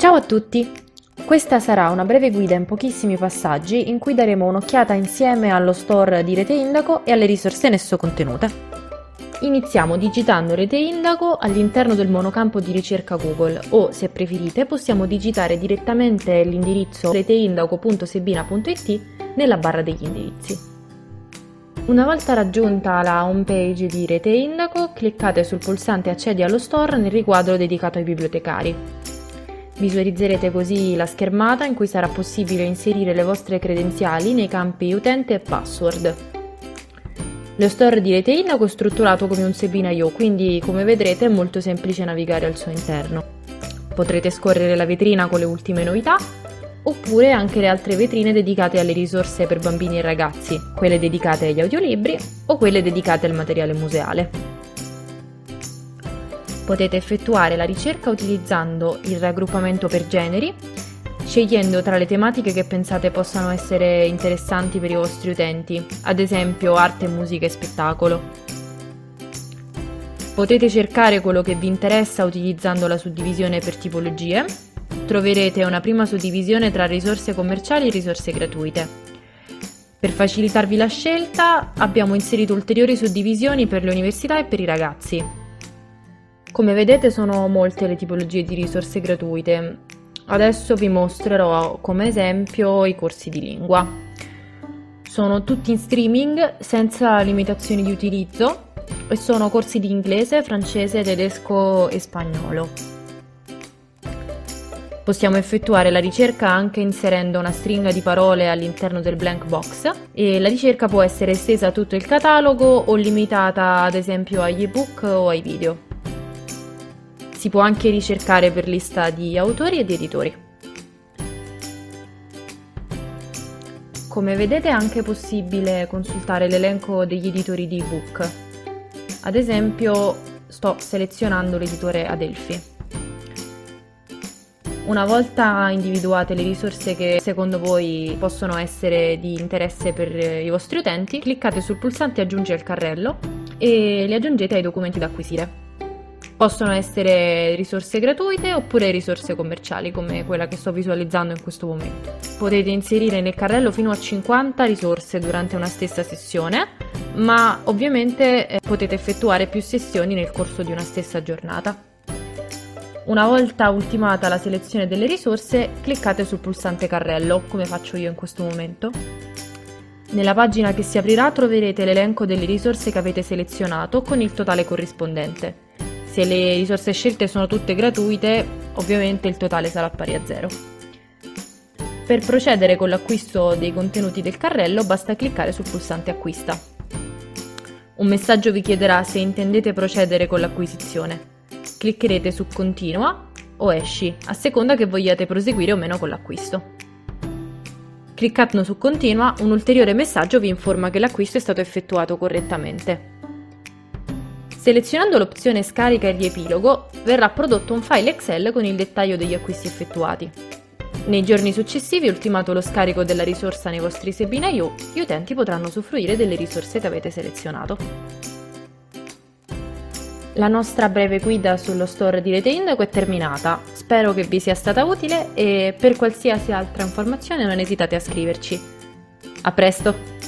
Ciao a tutti! Questa sarà una breve guida in pochissimi passaggi in cui daremo un'occhiata insieme allo store di Rete Indaco e alle risorse in esso contenute. Iniziamo digitando Rete Indaco all'interno del monocampo di ricerca Google o, se preferite, possiamo digitare direttamente l'indirizzo reteindaco.sebina.it nella barra degli indirizzi. Una volta raggiunta la home page di Rete Indaco, cliccate sul pulsante Accedi allo store nel riquadro dedicato ai bibliotecari. Visualizzerete così la schermata in cui sarà possibile inserire le vostre credenziali nei campi utente e password. Lo store di Rete Indaco è strutturato come un Sebina.io, quindi come vedrete è molto semplice navigare al suo interno. Potrete scorrere la vetrina con le ultime novità, oppure anche le altre vetrine dedicate alle risorse per bambini e ragazzi, quelle dedicate agli audiolibri o quelle dedicate al materiale museale. Potete effettuare la ricerca utilizzando il raggruppamento per generi, scegliendo tra le tematiche che pensate possano essere interessanti per i vostri utenti, ad esempio arte, musica e spettacolo. Potete cercare quello che vi interessa utilizzando la suddivisione per tipologie. Troverete una prima suddivisione tra risorse commerciali e risorse gratuite. Per facilitarvi la scelta abbiamo inserito ulteriori suddivisioni per le università e per i ragazzi. Come vedete sono molte le tipologie di risorse gratuite. Adesso vi mostrerò come esempio i corsi di lingua. Sono tutti in streaming senza limitazioni di utilizzo e sono corsi di inglese, francese, tedesco e spagnolo. Possiamo effettuare la ricerca anche inserendo una stringa di parole all'interno del blank box e la ricerca può essere estesa a tutto il catalogo o limitata ad esempio agli ebook o ai video. Si può anche ricercare per lista di autori e di editori. Come vedete è anche possibile consultare l'elenco degli editori di ebook. Ad esempio sto selezionando l'editore Adelphi. Una volta individuate le risorse che secondo voi possono essere di interesse per i vostri utenti, cliccate sul pulsante Aggiungi al carrello e li aggiungete ai documenti da acquisire. Possono essere risorse gratuite oppure risorse commerciali come quella che sto visualizzando in questo momento. Potete inserire nel carrello fino a 50 risorse durante una stessa sessione, ma ovviamente potete effettuare più sessioni nel corso di una stessa giornata. Una volta ultimata la selezione delle risorse, cliccate sul pulsante carrello, come faccio io in questo momento. Nella pagina che si aprirà troverete l'elenco delle risorse che avete selezionato con il totale corrispondente. Se le risorse scelte sono tutte gratuite, ovviamente il totale sarà pari a 0. Per procedere con l'acquisto dei contenuti del carrello basta cliccare sul pulsante Acquista. Un messaggio vi chiederà se intendete procedere con l'acquisizione. Cliccherete su Continua o Esci, a seconda che vogliate proseguire o meno con l'acquisto. Cliccando su Continua, un ulteriore messaggio vi informa che l'acquisto è stato effettuato correttamente. Selezionando l'opzione Scarica e riepilogo, verrà prodotto un file Excel con il dettaglio degli acquisti effettuati. Nei giorni successivi, ultimato lo scarico della risorsa nei vostri Sebina.io, gli utenti potranno usufruire delle risorse che avete selezionato. La nostra breve guida sullo store di Rete Indaco è terminata. Spero che vi sia stata utile e per qualsiasi altra informazione non esitate a scriverci. A presto!